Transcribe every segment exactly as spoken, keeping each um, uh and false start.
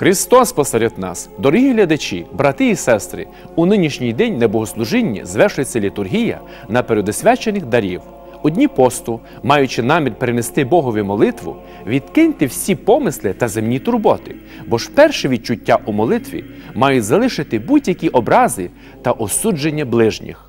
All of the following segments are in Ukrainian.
Христос посеред нас! Дорогі глядачі, брати і сестри, у нинішній день на богослужінні звершується літургія наперед освячених дарів. У дні посту, маючи намір перенести Богові молитву, відкиньте всі помисли та земні турботи, бо ж перше відчуття у молитві мають залишити будь-які образи та осудження ближніх.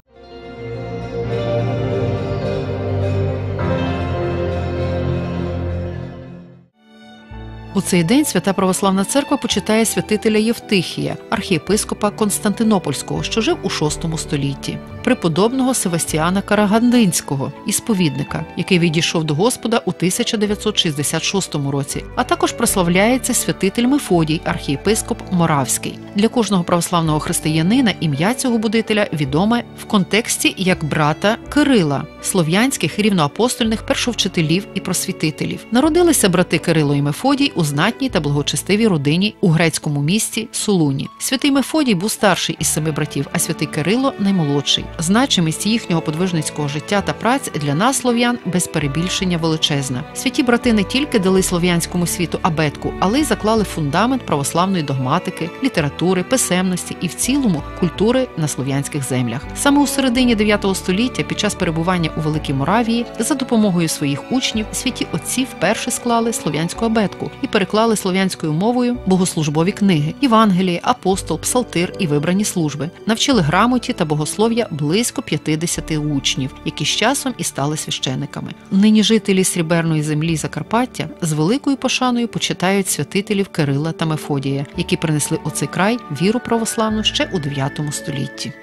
У цей день Свята Православна Церква почитає святителя Євтихія, архієпископа Константинопольського, що жив у шостому столітті, преподобного Севастіана Карагандинського, ісповідника, який відійшов до Господа у тисяча дев'ятсот шістдесят шостому році, а також прославляється святитель Мефодій, архієпископ Моравський. Для кожного православного християнина ім'я цього будителя відоме в контексті як брата Кирила, слов'янських рівноапостольних першовчителів і просвітителів. Народилися брати Кирило і Мефодій у знатній та благочестивій родині у грецькому місті Солуні. Святий Мефодій був старший із семи братів, а святий Кирило – наймолодший. Значимість їхнього подвижницького життя та праць для нас, слов'ян, без перебільшення величезна. Святі брати не тільки дали слов'янському світу абетку, але й заклали фундамент православної догматики, літератури, писемності і в цілому культури на слов'янських землях. Саме у середині дев'ятого століття, під час перебування у Великій Моравії, за допомогою своїх учнів, святі отці вперше склали слов'янську абетку і переклали слов'янською мовою богослужбові книги – Євангеліє, Апостол, Псалтир і вибрані служби. Навчили грамоті та богослов'я близько п'ятдесяти учнів, які з часом і стали священиками. Нині жителі Сріберної землі Закарпаття з великою пошаною почитають святителів Кирила та Мефодія, які принесли у цей край віру православну ще у дев'ятому столітті.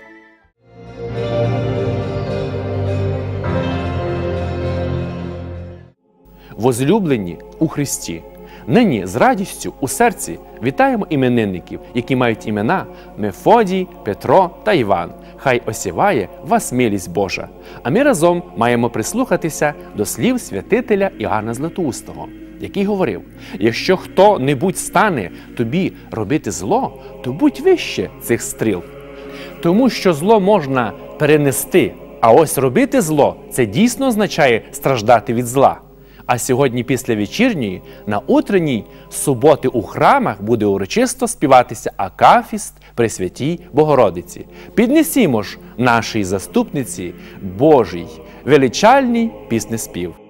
Возлюблені у Христі! Нині з радістю у серці вітаємо іменинників, які мають імена Мефодій, Петро та Іван. Хай осіває вас милість Божа. А ми разом маємо прислухатися до слів святителя Іоанна Златоустого, який говорив: «Якщо хто-небудь стане тобі робити зло, то будь вище цих стріл». Тому що зло можна перенести, а ось робити зло – це дійсно означає страждати від зла. А сьогодні після вечірньої, на утренній суботи у храмах буде урочисто співатися акафіст Пресвятій Богородиці. Піднесімо ж нашій заступниці Божій величальний піснеспів.